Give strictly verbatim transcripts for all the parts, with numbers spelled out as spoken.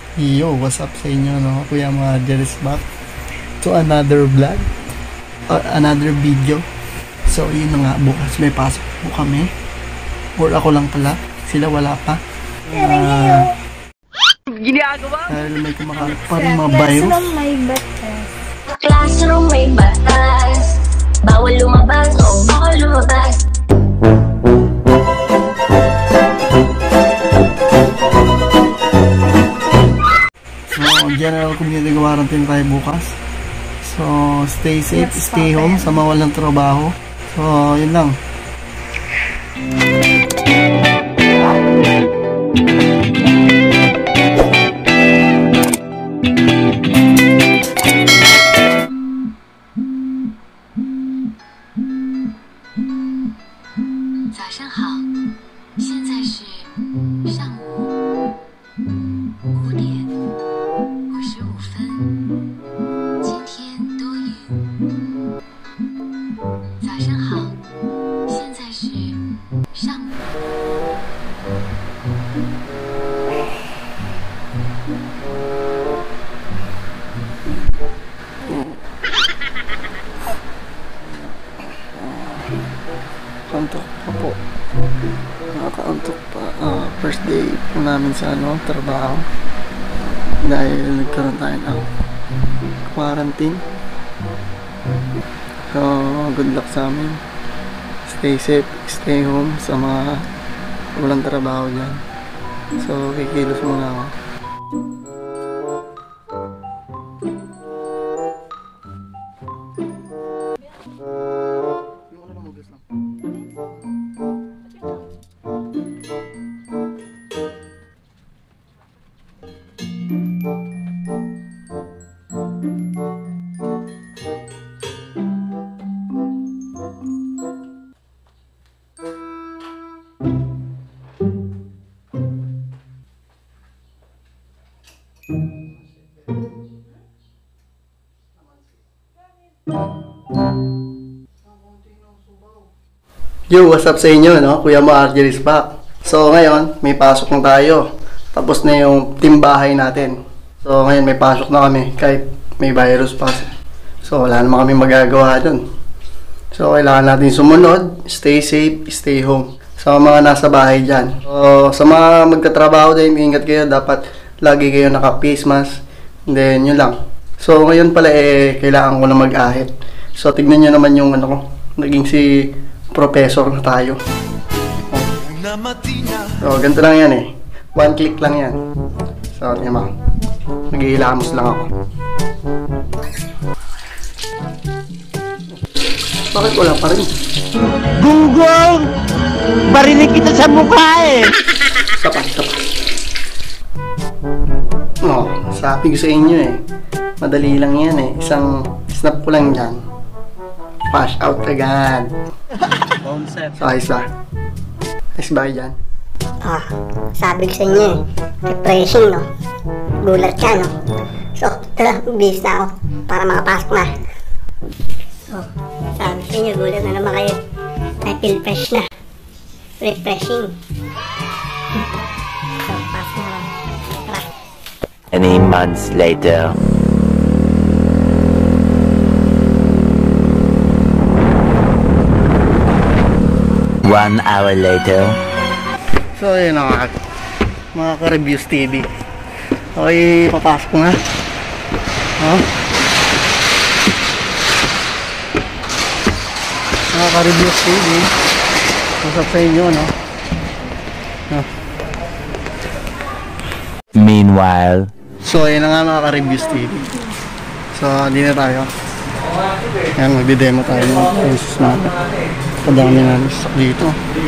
Yo, what's up sa inyo, no? Kuya mga Jerry's back to another vlog or another video. So, yun na nga, bukas may pasok po kami. Or ako lang pala, sila wala pa. Uh, Ginagawa? dahil may kumakalat pa rin mga virus. Classroom may batas. Classroom may batas. Bawal lumabas o bawal lumabas. So, general community quarantine tayo bukas. So, stay safe, Let's stay home sa mga walang trabaho. So, yun lang. Antok pa po. Nakakaantok pa. Uh, first day po namin sa ano, trabaho. Dahil nagkaroon tayo ng quarantine. So, good luck sa amin. Stay safe, stay home sa mga walang trabaho dyan. So, kikilos muna ako. Yo, what's up sa inyo, no? Kuya mo R J is back. So ngayon, may pasok na tayo. Tapos na yung team bahay natin. So ngayon may pasok na kami kahit may virus pa. So wala naman kami magagawa dun. So kailangan natin sumunod, stay safe, stay home. Sa mga nasa bahay dyan. So sa mga magkatrabaho din, ingat kayo. Dapat lagi kayo naka-face mask. And then yun lang. So ngayon pala eh, kailangan ko na mag-ahit. So tignan nyo naman yung ano ko. Naging si professor na tayo. So, ganito lang yan eh. One click lang yan. So, yun mga. Nag-iilamos lang ako. Bakit wala pa rin? Gunggong! Barinig kita sa mukha eh! Isa pa, isa pa. No, sabi ko sa inyo eh. Madali lang yan eh. Isang snap ko lang dyan. Pass out agad. So, ayos ba? Ayos ba dyan? Ah, sabi ko sa inyo eh. Refreshing, no? Gulat ka, no? So, tara, bis na ako para makapasok na. So, sabi ko sa inyo, gulat na naman kayo. I feel fresh na. Refreshing. So, pasok na lang. Tara. Many months later. One hour later. So, yun na mga, mga ka-reviews T V. Okay, papasok ko nga. Oh. Mga ka-reviews T V. Masap sa inyo, no? Oh. Meanwhile. So, yun na nga mga ka-reviews T V. So, hindi na tayo. Ayan, magdi-demo tayo ng prices natin. Padami na stock dito.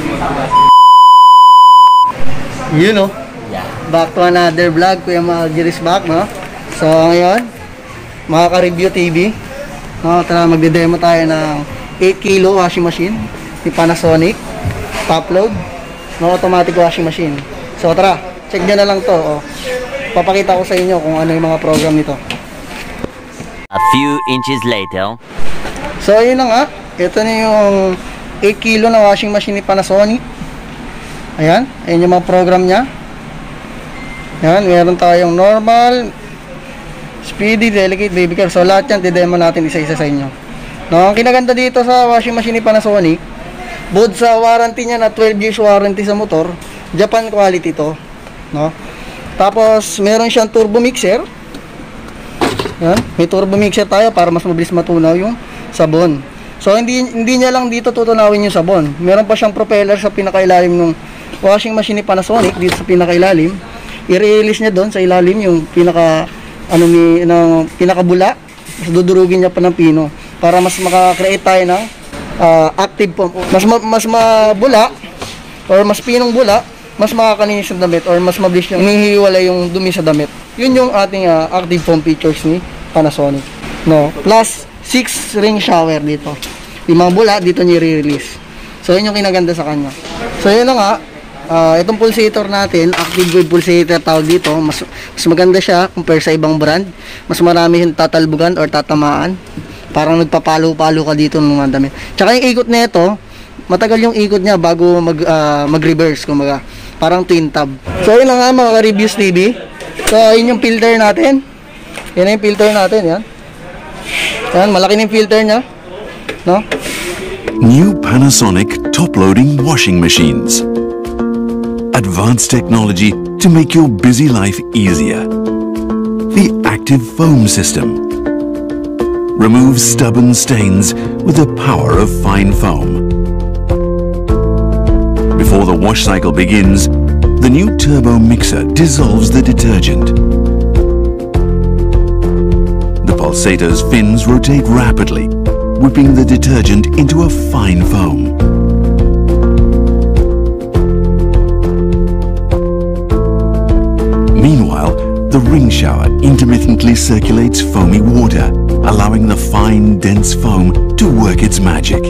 You know, back to another vlog. Kuya mga Jerry's back, no? So, ngayon, mga ka-review T V. No, tara, magdi-demo tayo ng eight kilo washing machine. Ni Panasonic. Top load. No, automatic washing machine. So, tara, check nyo na lang to. Oh. Papakita ko sa inyo kung ano yung mga program nito. A few inches later. So, ayun na nga. Ito na yung eight kilo na washing machine ni Panasonic. Ayan. Ayan yung mga program niya. Yan, meron tayong normal, speedy, delicate, baby care. So lahat yan, didemo natin isa-isa sa inyo. No, ang kinaganda dito sa washing machine ni Panasonic, bukod sa warranty niya na twelve years warranty sa motor, Japan quality to, no? Tapos meron siyang turbo mixer. Yan, may turbo mixer tayo para mas mabilis matunaw yung sabon. So hindi hindi niya lang dito tutunawin yung sabon. Meron pa siyang propeller sa pinakailalim ng washing machine ni Panasonic, dito sa pinakailalim. I-release niya doon sa ilalim yung pinaka ano ni ng pinakabula. Dudurugin niya pa ng pino para mas maka-create tayo ng uh, active foam. Mas ma mas mabula or mas pinong bula, mas makakalinis yung damit or mas mabilis yung hinihiwalay yung dumi sa damit. Yun yung ating uh, active foam features ni Panasonic. No, plus six ring shower dito. Yung mga bula dito niya i-release. So yun yung kinaganda sa kanya. So yun na nga. Uh, itong pulsator natin, active wave pulsator tawag dito, mas, mas maganda siya compare sa ibang brand. Mas marami yung tatalbugan or tatamaan. Parang nagpapalo-palo ka dito ng mga damit. Tsaka yung ikot nito, matagal yung ikot niya bago mag, uh, mag-reverse, kumbaga. Parang twin tab. So yun na nga mga ka-reviews T V. So yun yung filter natin. Yan yung filter natin, yan. Yan, malaki na yung filter niya. No? New Panasonic top-loading washing machines. Advanced technology to make your busy life easier. The active foam system removes stubborn stains with the power of fine foam. Before the wash cycle begins, the new turbo mixer dissolves the detergent. The pulsator's fins rotate rapidly, whipping the detergent into a fine foam. Meanwhile, the ring shower intermittently circulates foamy water, allowing the fine, dense foam to work its magic.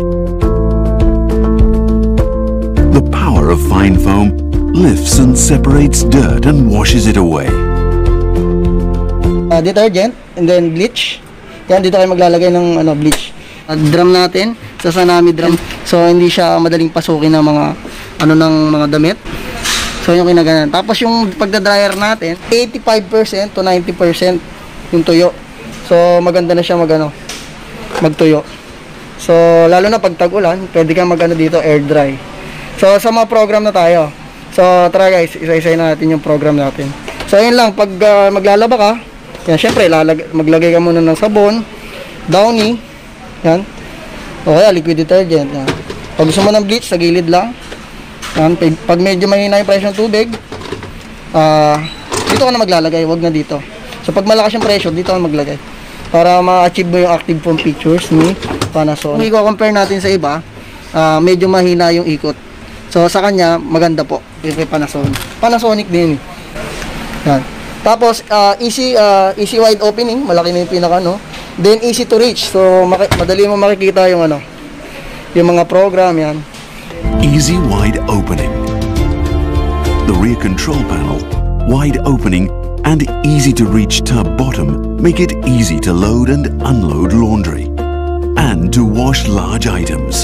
The power of fine foam lifts and separates dirt and washes it away. Uh, detergent and then bleach. Yan, dito kayo maglalagay ng ano, bleach. Uh, drum natin, sa Sanami drum. So hindi siya madaling pasukin ng mga ano ng mga damit. So yung kinaganan. Tapos yung pagda-dryer natin, eighty-five percent to ninety percent yung tuyo. So maganda na siya magano, magtuyo. So lalo na pag tag-ulan, pwede kang magano dito air dry. So sa mga program na tayo. So tara guys, isa-isayin na natin yung program natin. So ayun lang, pag uh, maglalaba ka, yan syempre lalag maglagay ka muna ng sabon, Downy, yan. O kaya liquid detergent, yan. Pag gusto mo ng bleach, sa gilid lang. Yan, pag medyo mahina yung presyo ng tubig, uh, dito ka na maglalagay, wag na dito. So pag malakas yung presyo, dito ka maglagay para ma-achieve mo yung active foam features ni Panasonic. Kung i-compare natin sa iba, uh, medyo mahina yung ikot. So sa kanya, maganda po kay Panasonic. Panasonic din. Yan. Tapos uh, easy uh, easy wide opening, malaki na yung pinaka no. Then easy to reach. So madali mo makikita yung ano, yung mga program yan. Easy wide opening. The rear control panel, wide opening and easy to reach tub bottom make it easy to load and unload laundry and to wash large items.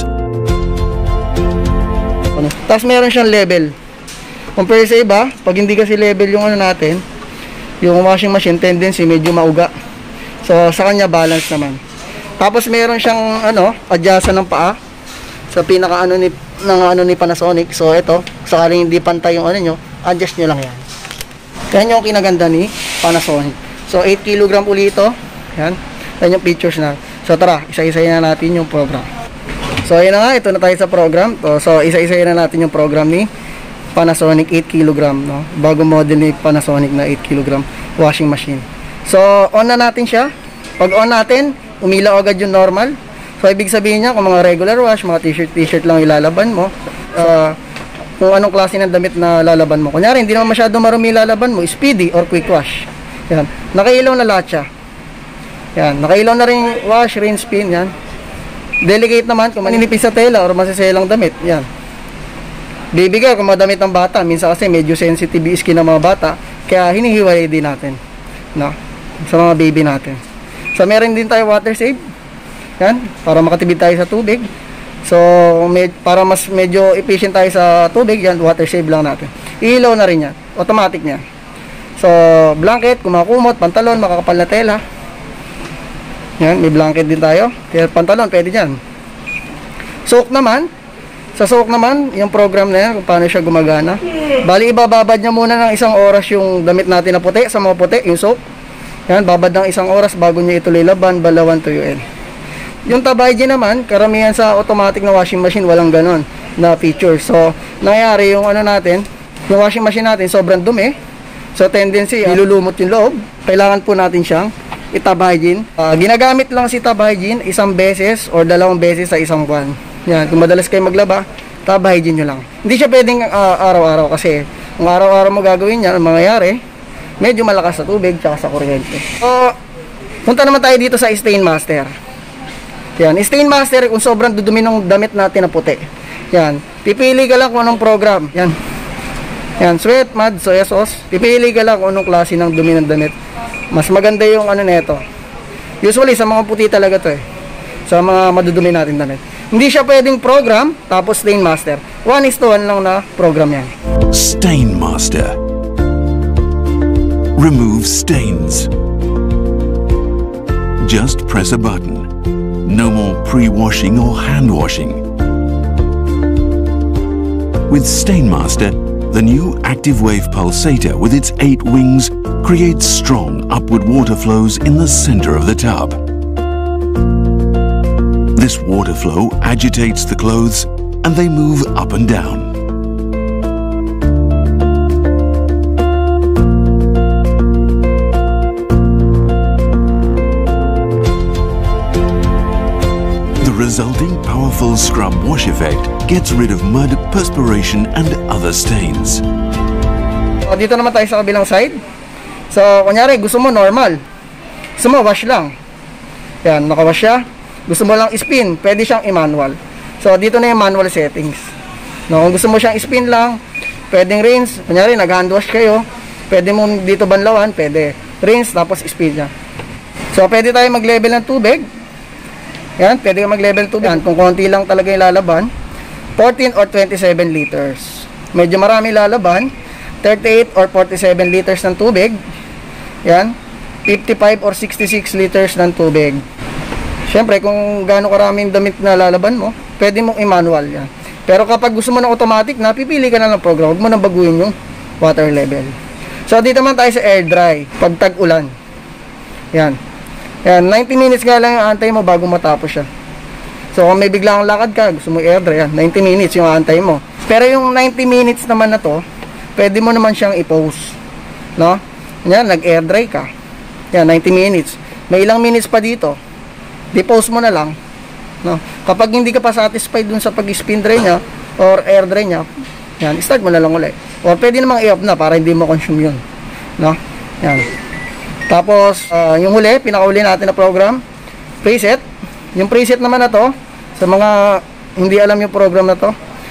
Tapos meron siyang level. Compare sa iba, pag hindi kasi level yung ano natin, yung washing machine tendency medyo mauga. So sa kanya balance naman. Tapos meron siyang ano, adjustan ng paa sa pinaka ano ni ng ano ni Panasonic. So ito, sakaling hindi pantay yung ano nyo, adjust nyo lang yan. Yan yung kinaganda ni Panasonic. So eight kilogram ulit ito. Yan. Yan yung features na. So tara, isa-isayin na natin yung program. So ayun na nga, ito na tayo sa program. So isa-isayin na natin yung program ni Panasonic eight kilogram, no? Bagong model ni Panasonic na eight kilogram washing machine. So on na natin siya. Pag on natin, umilaw agad yung normal. So ibig sabihin niya, kung mga regular wash, mga t-shirt t-shirt lang ilalaban mo, uh, kung anong klase ng damit na lalaban mo. Kunyari, hindi naman masyado marumi lalaban mo, speedy or quick wash. Yan. Nakailaw na lahat siya. Yan. Nakailaw na rin wash, rinse, spin. Yan. Delicate naman, kung maninipis sa tela or masiselang damit. Yan. Baby girl, kung mga damit ng bata, minsan kasi medyo sensitive yung skin ng mga bata, kaya hinihiwalay din natin. No? Sa mga baby natin. So meron din tayo water save. Yan, para makatipid tayo sa tubig. So med para mas medyo efficient tayo sa tubig, yan water save lang natin. Ilaw na rin yan, automatic niya. So, blanket, kumakumot, pantalon, makakapal na tela. Yan, may blanket din tayo. Kaya pantalon, pwede dyan. Soak naman. Sa soak naman, yung program na yan, kung paano siya gumagana. Bali, ibababad niya muna ng isang oras yung damit natin na puti, sa mga puti, yung soak. Yan, babad ng isang oras bago niya ituloy laban, balawan, tuyuin. Yung tab hygiene naman, karamihan sa automatic na washing machine, walang ganon na feature. So, nangyari yung ano natin, yung washing machine natin, sobrang dumi. So, tendency, ilulumot yung loob. Kailangan po natin siyang i-tab hygiene. Uh, ginagamit lang si tab hygiene isang beses or dalawang beses sa isang buwan. Yan, kung madalas kayo maglaba, tab hygiene nyo lang. Hindi siya pwedeng uh, araw-araw kasi kung araw-araw mo gagawin yan, ang mangyayari, medyo malakas sa tubig tsaka sa kuryente. So, punta naman tayo dito sa Stain Master. Yan, Stain Master, kung sobrang dudumi ng damit natin na puti. Yan, pipili ka lang kung anong program. Yan. Yan, sweat, mud, soy sauce. Pipili ka lang kung anong klase ng dumi ng damit. Mas maganda yung ano neto. Usually, sa mga puti talaga to eh. Sa mga madudumi natin damit. Hindi siya pwedeng program, tapos Stain Master. One is to one lang na program yan. Stain Master. Remove stains. Just press a button. No more pre-washing or hand-washing. With Stain Master, the new Active Wave Pulsator with its eight wings creates strong upward water flows in the center of the tub. This water flow agitates the clothes and they move up and down. The resulting powerful scrub wash effect gets rid of mud, perspiration and other stains. So, dito naman tayo sa kabilang side. So, kunyari, gusto mo normal. Gusto mo, wash lang. Yan, nakawash siya. Gusto mo lang spin, pwede siyang i-manual. So, dito na yung manual settings. No, kung gusto mo siyang spin lang, pwedeng rinse. Kunyari, nag-hand wash kayo. Pwede mo dito banlawan, pwede. Rinse, tapos spin niya. So, pwede tayo mag-level ng tubig. Yan, pwede ka mag-level tubig. Yan, kung konti lang talaga yung lalaban, fourteen or twenty-seven liters. Medyo marami lalaban, thirty-eight or forty-seven liters ng tubig. Yan, fifty-five or sixty-six liters ng tubig. Siyempre, kung gaano karaming damit na lalaban mo, pwede mong i-manual yan. Pero kapag gusto mo ng automatic na, pipili ka na ng program. Huwag mo nang baguhin yung water level. So, dito man tayo sa air dry, pag tag-ulan. Yan. Yan, ninety minutes nga lang yung antay mo bago matapos siya. So, kung may biglang lakad ka, gusto mo air dry, yan, ninety minutes yung antay mo. Pero yung ninety minutes naman na to, pwede mo naman siyang i-pause. No? Yan, nag-air dry ka. Yan, ninety minutes. May ilang minutes pa dito. Di-pause mo na lang. No? Kapag hindi ka pa satisfied dun sa pag-spin dry niya or air dry niya, yan, start mo na lang ulit. Or pwede namang i-off na para hindi mo consume yun. No? Yan. Tapos, uh, yung huli, pinakauli natin na program, preset. Yung preset naman na to, sa mga hindi alam yung program na to,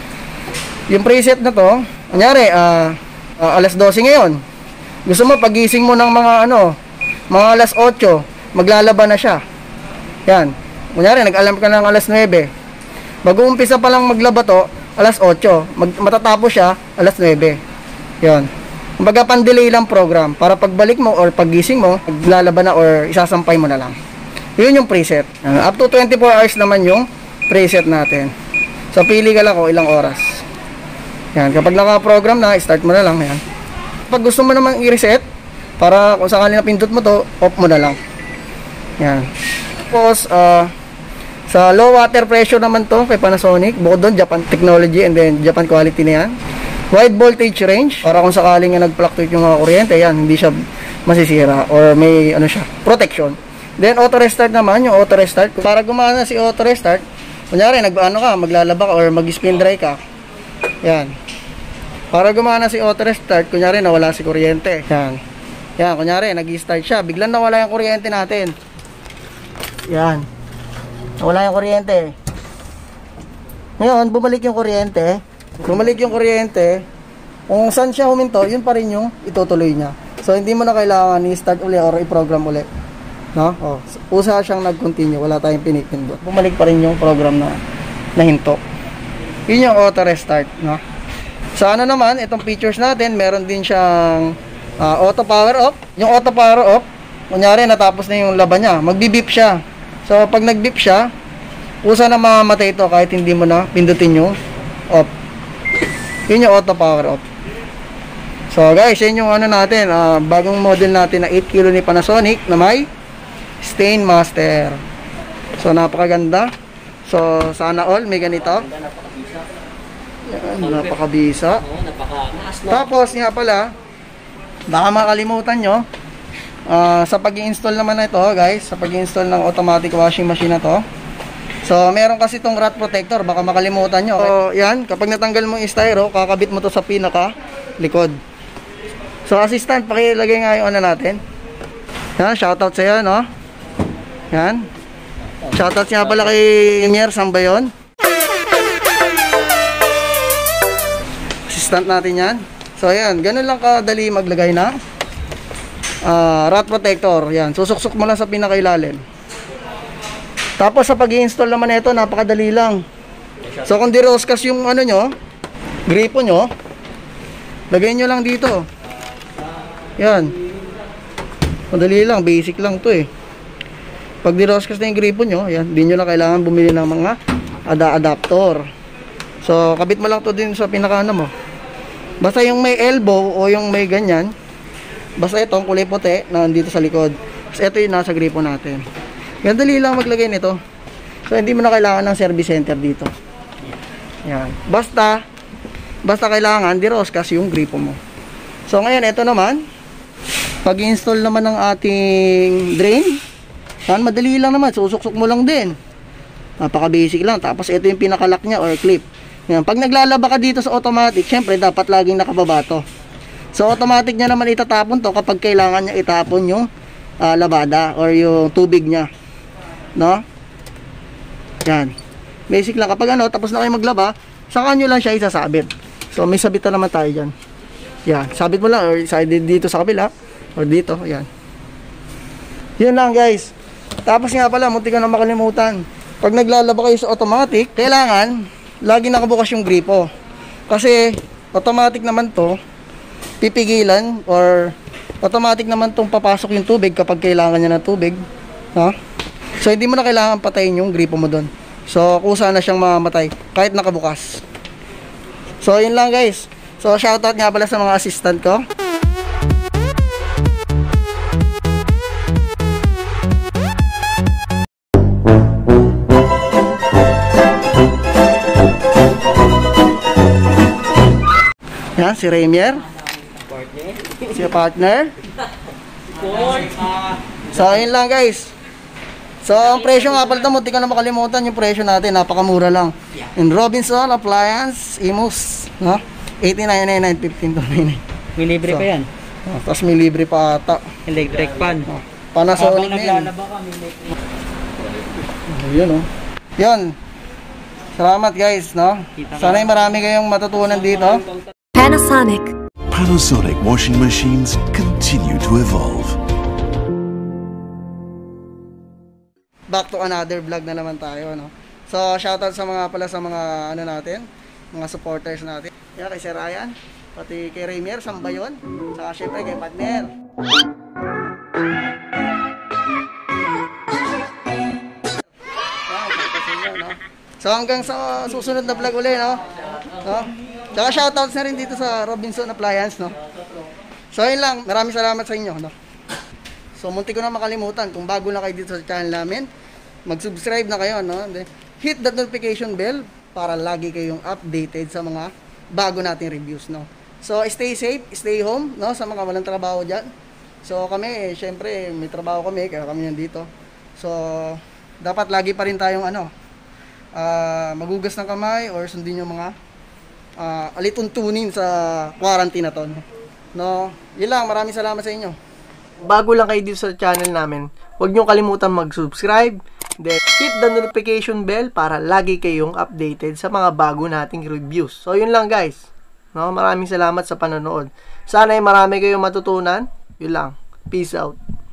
yung preset na to, kunyari, uh, uh, alas dose ngayon. Gusto mo, pagising mo ng mga ano, mga alas otso, maglalaban na siya. Yan. Kunyari, nag-alarm ka ng alas nuwebe. Mag-uumpisa pa lang maglaba to, alas otso. Mag matatapos siya, alas nuwebe. Yan. Kumbaga, pan-delay lang program. Para pagbalik mo or paggising mo, maglalaban na or isasampay mo na lang. Yun yung preset. Uh, up to twenty-four hours naman yung preset natin. So, pili ka lang kung ilang oras. Yan. Kapag naka-program na, start mo na lang. Yan. Pag gusto mo namang i-reset, para kung sakali na pindot mo to, off mo na lang. Yan. Tapos, uh, sa low water pressure naman to kay Panasonic, bukod doon, Japan technology and then Japan quality na yan. Wide voltage range, para kung sakaling nag-fluctuate yung mga kuryente, yan, hindi siya masisira or may ano siya, protection. Then auto restart naman, yung auto restart, para gumana si auto restart, kunyari, nag-ano ka, maglalaba ka or mag-spin dry ka, yan. Para gumana si auto restart, kunyari, nawala si kuryente, yan. Yan, kunyari, nag-start siya, biglang nawala yung kuryente natin. Yan. Wala yung kuryente. Ngayon, bumalik yung kuryente. Bumalik yung kuryente. Kung saan siya huminto, yun pa rin yung itutuloy niya. So, hindi mo na kailangan i-start uli or i-program uli. No? Oh, usa siyang nag-continue. Wala tayong pinipindot. Bumalik pa rin yung program na nahinto. Yun yung auto restart. No? Sa ano naman, itong features natin, meron din siyang uh, auto power off. Yung auto power off, kunyari natapos na yung laban niya, magbi-beep siya. So pag nag-beep siya, kusa na mamamatay ito kahit hindi mo na pindutin yung off. Yun yung auto power off. So guys, yun yung ano natin, uh, bagong model natin na eight kilo ni Panasonic na may Stain Master. So napakaganda. So sana all may ganito. Yan, napakabisa. Tapos nga pala, baka makalimutan nyo, uh, sa pag-i-install naman na ito guys, sa pag-i-install ng automatic washing machine na to, so meron kasi itong rat protector, baka makalimutan nyo. So yan, kapag natanggal mo yung styro, kakabit mo to sa pinaka likod. So assistant, pakilagay nga yung ano natin. Yan, shoutout sa'yo, no? Yan. Shoutout nga pala kay Mier, saan ba yun? Assistant natin yan. So yan, ganun lang kadali maglagay na uh, rat protector. Yan, susuksok mo lang sa pinakailalim. Tapos sa pag-i-install naman ito, napakadali lang. So kung diroskas yung ano nyo, gripo nyo, lagay nyo lang dito. Yan. Madali lang, basic lang to eh. Pag diroskas na yung gripo nyo, yan, di nyo na kailangan bumili ng mga ada adaptor. So kabit mo lang to din sa pinaka ano mo. Basta yung may elbow o yung may ganyan, basta itong kulay puti na nandito sa likod. So ito yung nasa gripo natin. Gandali lang maglagay nito. So hindi mo na kailangan ng service center dito. Yan. Basta basta kailangan diroskas yung gripo mo. So ngayon ito naman, pag-install naman ng ating drain, yan, madali lang naman, susuksok mo lang din. Napaka basic lang. Tapos ito yung pinaka-lock niya or clip. Yan. Pag naglalaba ka dito sa automatic, syempre dapat laging nakababa to. So automatic niya naman itatapon to kapag kailangan niya itapon yung uh, labada or yung tubig niya. No? Yan. Basic lang. Kapag ano, tapos na kayo maglaba, saka nyo lang siya isasabit. So may sabit na naman tayo dyan. Yan. Sabit mo lang or dito sa kabila or dito. Yan. Yun lang guys. Tapos nga pala, munti ka na makalimutan. Pag naglalaba kayo sa automatic, kailangan lagi nakabukas yung gripo. Kasi automatic naman to, pipigilan or automatic naman tong papasok yung tubig kapag kailangan niya ng tubig. No? So hindi mo na kailangan patayin yung gripo mo doon. So kusa na siyang mamamatay kahit nakabukas. So yun lang guys. So shoutout nga pala sa mga assistant ko. Yan, si Remier. Si partner. So, ayun lang guys. So, ang presyo nga pala ito, munti ka na makalimutan yung presyo natin. Napakamura lang. In Robinson Appliance, Imus. No? eighty-nine ninety-nine, fifteen ninety-nine. May libre so, pa yan. Oh, tapos may libre pa ata. Electric fan. Oh, Panasonic na yun. Naglalaba ka, may electric. Oh, yun oh. Yun. Salamat guys, no? Sana marami kayong matutunan dito. Panasonic. Panasonic washing machines continue to evolve. Back to another vlog na naman tayo, no? So, shoutout sa mga pala sa mga ano natin, mga supporters natin. Yan, kay Sir Ryan, pati kay Remier, Sambayon, saka syempre kay partner. Yan, no? So, hanggang sa susunod na vlog ulit, no? No? Saka shoutouts na rin dito sa Robinson Appliance, no? So, yun lang. Maraming salamat sa inyo, no? So, munti ko na makalimutan. Kung bago na kayo dito sa channel namin, mag-subscribe na kayo, no? Hit that notification bell para lagi kayong updated sa mga bago nating reviews, no? So, stay safe, stay home, no? Sa mga walang trabaho dyan. So, kami, eh, syempre, may trabaho kami, kaya kami nandito. So, dapat lagi pa rin tayong, ano, uh, magugas ng kamay or sundin yung mga Uh, alituntunin sa quarantine na to, no? Yun lang, maraming salamat sa inyo. Bago lang kayo dito sa channel namin, huwag nyo kalimutan mag-subscribe, then hit the notification bell para lagi kayong updated sa mga bago nating reviews. So yun lang guys, no? Maraming salamat sa panonood. Sana ay marami kayong matutunan. Yun lang, peace out.